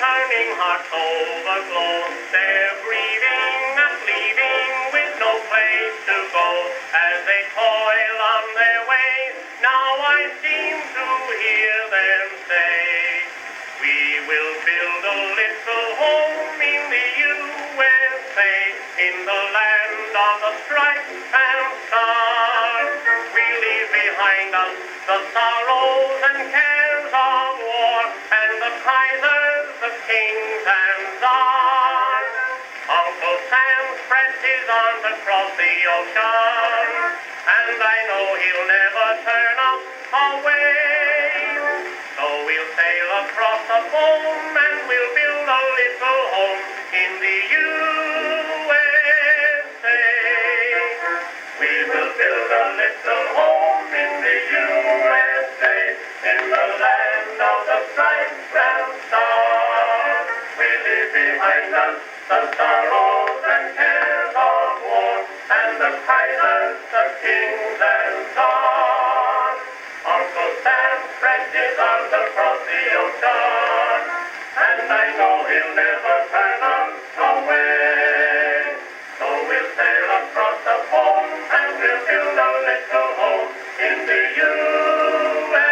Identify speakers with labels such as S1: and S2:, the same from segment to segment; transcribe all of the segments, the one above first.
S1: turning hearts overflow. They're grieving and leaving with no place to go. As they toil on their way, now I seem to hear them say, we will build a little home in the USA, in the land of the stripes and stars. We leave behind us the sorrows and cares of war, and the Kaisers, the kings and czars. Uncle Sam spreads his arms across the ocean, and I know he'll never turn us away. So we'll sail across the foam, and we'll build a little home in the USA. We will build a little home in the USA, in the land of the stripes and stars. We leave behind us the sorrows and cares of war, and the Kaisers, the kings and czars. Uncle Sam spreads his arms across the ocean, and I know he'll never turn us away. So we'll sail across the foam, and we'll build a little home in the USA.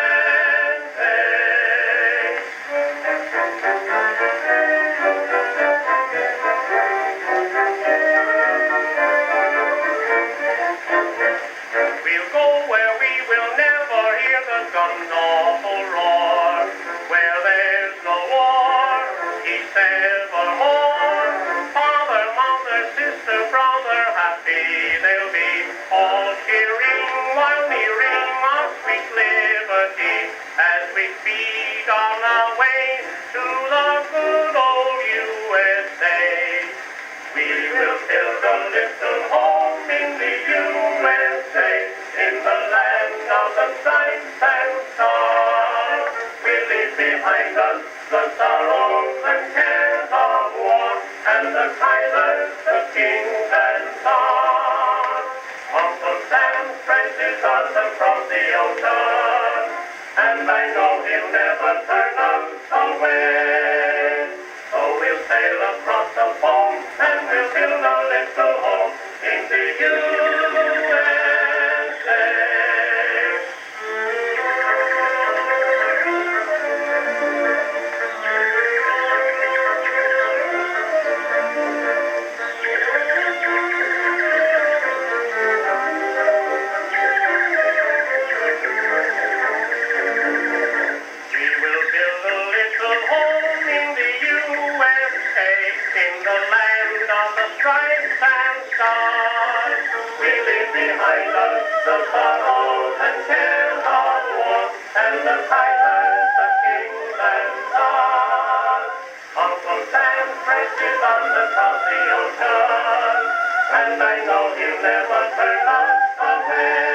S1: We'll go where we will never hear the gun's awful roar, where there's no war, peace evermore. Father, mother, sister, brother, happy they'll be, all cheering while nearing our sweet liberty, as we speed on our way to the good old USA. We will build a little home in the USA, in the land of the stripes and stars. We leave behind us the sorrows and cares of war, and the Kaisers, the kings and czars. Uncle Sam spreads his arms across the ocean, and I know he'll never turn us away. So we'll sail across the foam, and we'll build a little home in the USA. We will build a little home in the USA, in the land of the stripes and stars. We leave behind us the sorrows and cares of war, and the Kaisers, the kings and czars. Uncle Sam spreads his arms across the ocean, and I know he'll never turn us away.